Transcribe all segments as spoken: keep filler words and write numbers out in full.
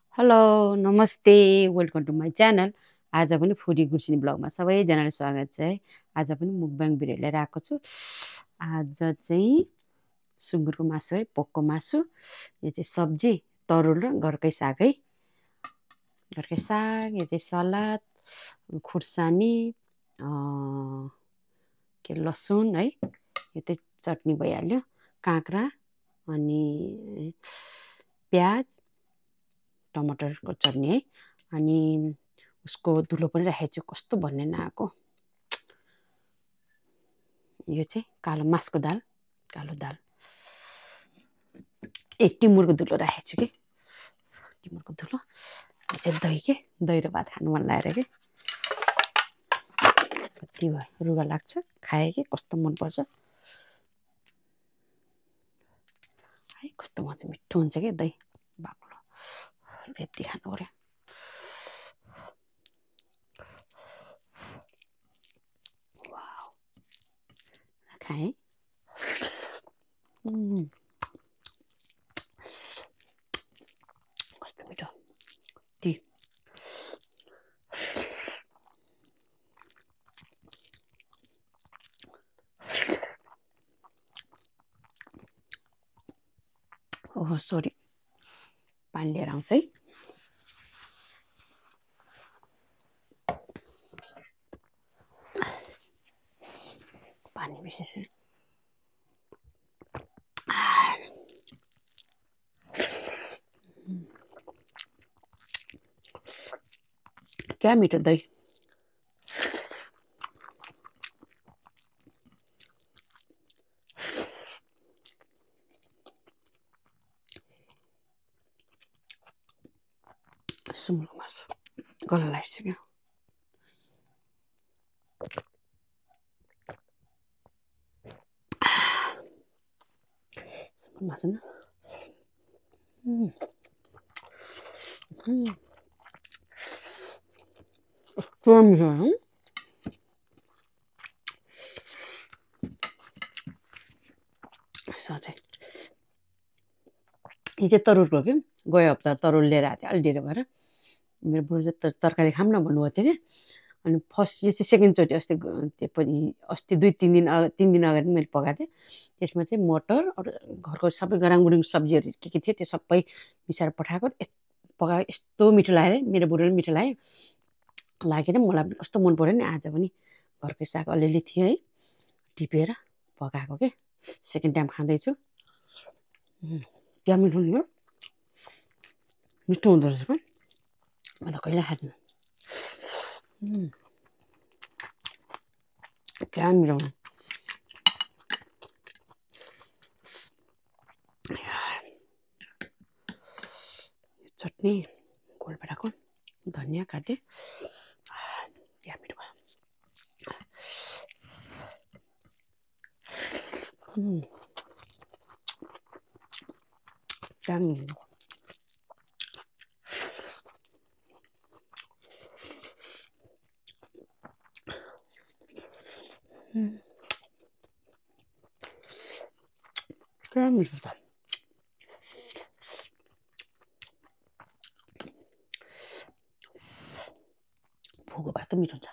Hello नमस्ते welcome to my channel. आज पनि फुडी गुर्सिनी ब्लगमा सबैजनालाई स्वागत छ है। आज पनि मुकबाङ भिडियो लिएर आएको छु। आज चाहिँ सुँगुरको मासु है, पोकको मासु। यो चाहिँ सब्जी, तरुल र घरकै साग है। घरकै साग, यो चाहिँ सलाद, खुर्सानी, के लसुन है, यो चाहिँ चटनी भइहाल्यो, काँक्रा अनि प्याज टमाटरको चटनी है। अनि उसको धुलो पनि राखेको छु, कस्तो भन्ने नआएको। यो चाहिँ कालो मासको दाल, कालो दाल, एक टिमुरको धुलो राखेको छु कि, टिमुरको धुलो। यो चाहिँ दही के, दही र भात खानु मन लागेर कि कति भयो रुगा लाग्छ, खाएँ कि कस्तो मनपर्छ है, कस्तो मजा मिठो हुन्छ कि दही बाक्लो। यति खानु पऱ्यो। खाएँ। कस्तो मिठो टी। ओहो सरी, पानी लिएर आउँछ है। पानी विशेष क्या मिठो दही। सुँगुरको मासु गला लागिसक्यो। सुँगुरको मासु न कस्तो मिठो है। साँच्चै यो चाहिँ तरुलको कि, गयो हप्ता तरुल लिएर आएको थियो अलि ढिलो भएर। मेरो बुढो चाहिँ तरकारी खाऊँ न भन्नुभएको थियो कि। अनि फर्स्ट यो चाहिँ सेकेन्डचोटि, अस्ति त्यो पनि अस्ति दुई तिन दिन अगाडि तिन दिन अगाडि मैले पकाएको थिएँ। त्यसमा चाहिँ मटर अरू घरको सबै गराङगुरुङ सब्जीहरू के के थियो त्यो सबै मिसाएर पठाएको, पकाएको यस्तो मिठो लाग्यो। मेरो बुढोले मिठो लाग्यो लागेर मलाई पनि कस्तो मन पऱ्यो नि। आज पनि घरकै साग अलिअलि थियो है, टिपेर पकाएको के, सेकेन्ड टाइम खाँदैछु। क्या मिठो नि हो, मिठो हुँदो रहेछ क्या, म त कहिले खाँदिनँ। क्या मिठो चटनी, गोलभेडाको धनियाँ काटेँ, क्या मिठो भयो। क्या मिठो। क्या मिठो छ। भोगो भात त मिठो हुन्छ।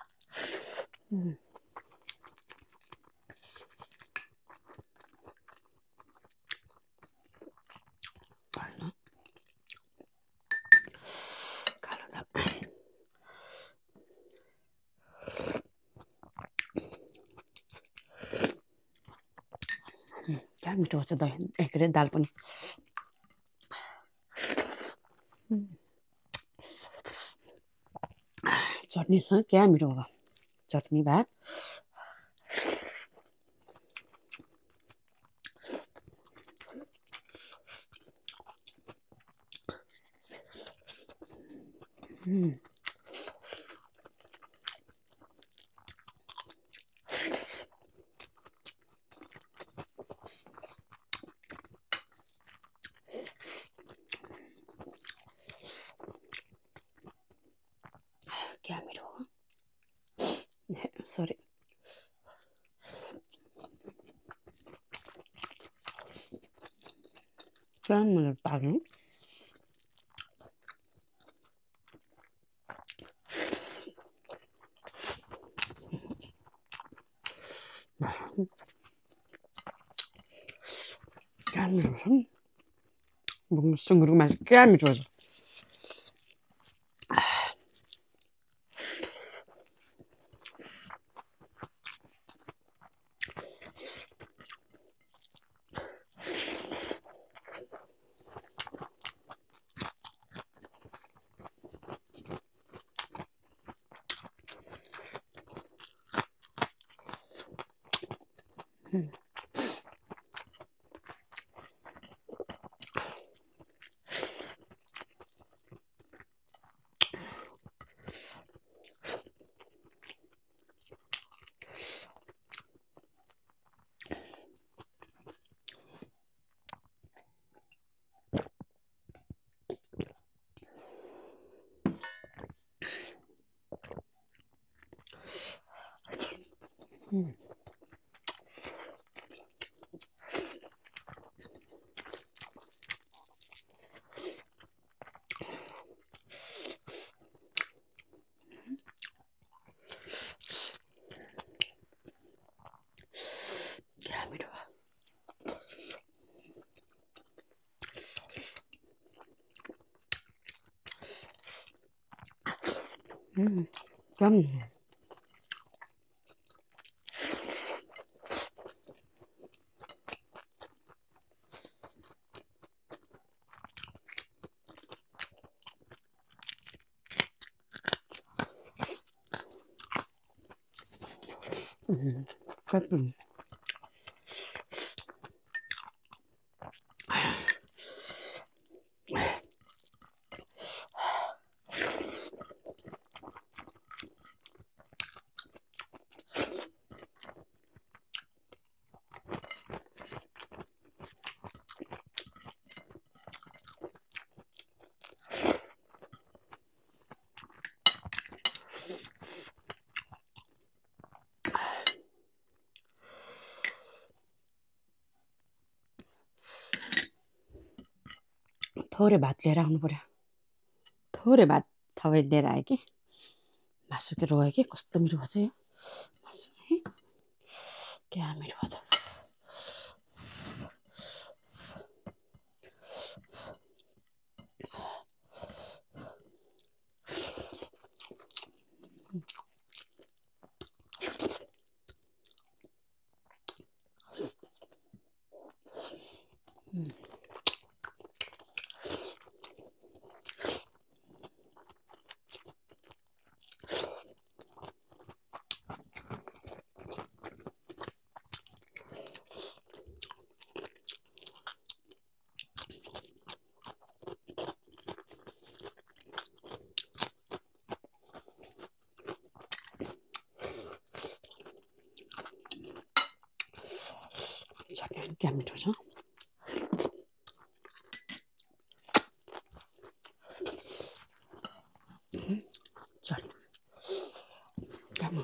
कालो दाल क्या मिठो हुन्छ दही, ए के अरे दाल पनि। चटनीसँग क्या मिठो भयो, चटनी भात। क्या मिठो हो, सरी। क्या मिठो पाक्नु। 깨알미로서 먹는 그리고 맛이 깨알미로서 음. 음. 깨알미로 음. 음. 음. 음. 털의 맛 내라 하는 거래. 털의 맛 더해 내라에게 맛을 로에게 코스텀이로 하세요. 맛을 깨알미로 하자. 음. 자기 깨알미로죠. 음. 자, 깨알.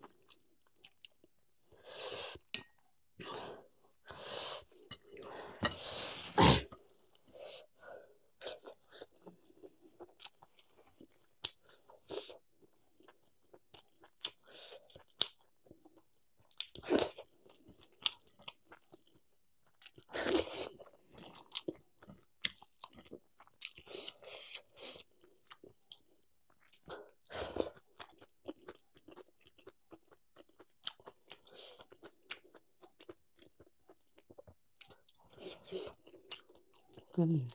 음.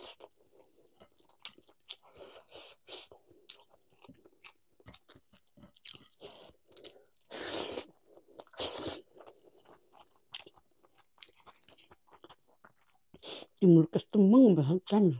이 물가스 또 먹으면 짠.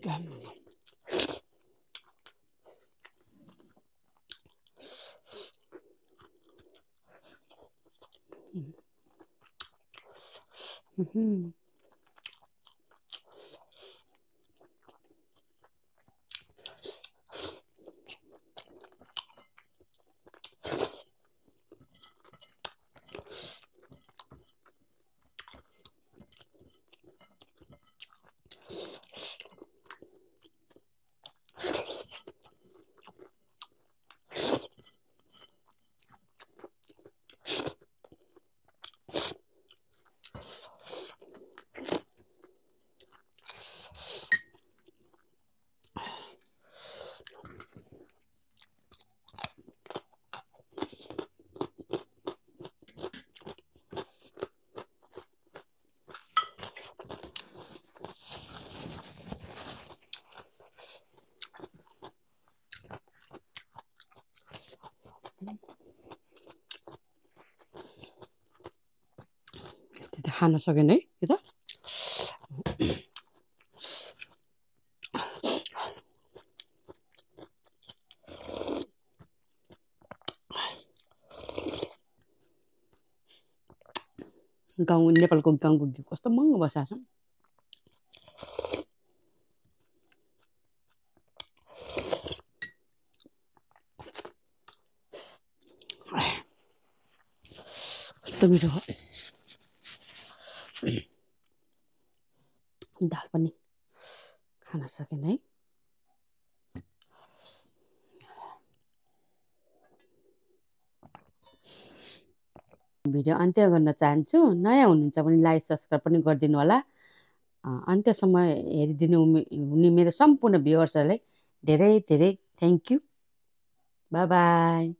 Mhm. त्यति खान सकेन है यो त गाउँ नेपालको गाउँको घिउ कस्तो महँगो बसाएको छ कस्तो मिठो दाल पनि खान सकेन है भिडियो अन्त्य गर्न चाहन्छु नयाँ हुनुहुन्छ भने लाइक सब्सक्राइब पनि गरिदिनु होला अन्त्यसम्म हेरिदिनु हुने मेरो सम्पूर्ण भ्युअर्सहरूलाई धेरै धेरै थ्याङ्क यू बाई बाई